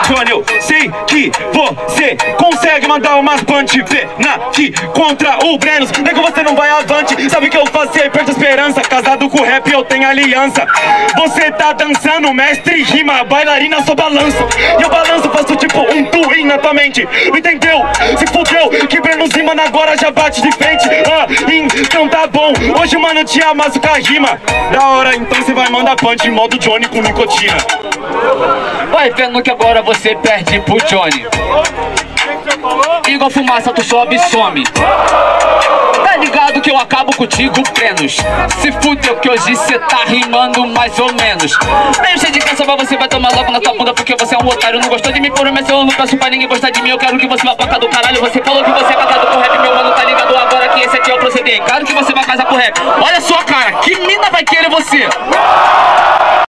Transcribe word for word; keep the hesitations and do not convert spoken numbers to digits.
Johnny, eu sei que você consegue mandar umas punch pena aqui contra o Brenos. Nego, você não vai avante, sabe o que eu faço e aí perde a esperança. Casado com o rap eu tenho aliança. Você tá dançando, mestre rima, bailarina só balanço. E eu balanço, faço tipo um twin na tua mente. Entendeu? Se fudeu, que Brenos rima agora já bate de frente. Ah, então tá bom, hoje mano eu te amasso com a rima. Da hora, então você vai mandar punch em modo Johnny com nicotina. Vai vendo que agora você perde pro Johnny. Igual fumaça tu sobe e some. Tá ligado que eu acabo contigo, Brenos. Se fudeu que hoje cê tá rimando mais ou menos. Meio cheio de cansa, mas você vai tomar logo na tua bunda, porque você é um otário. Não gostou de mim por mas eu não peço pra ninguém gostar de mim. Eu quero que você vá pra cá do caralho. Você falou que você é casado com rap, meu mano, tá ligado agora que esse aqui é o proceder. Claro que você vai casar com rap. Olha a sua cara, que mina vai querer você?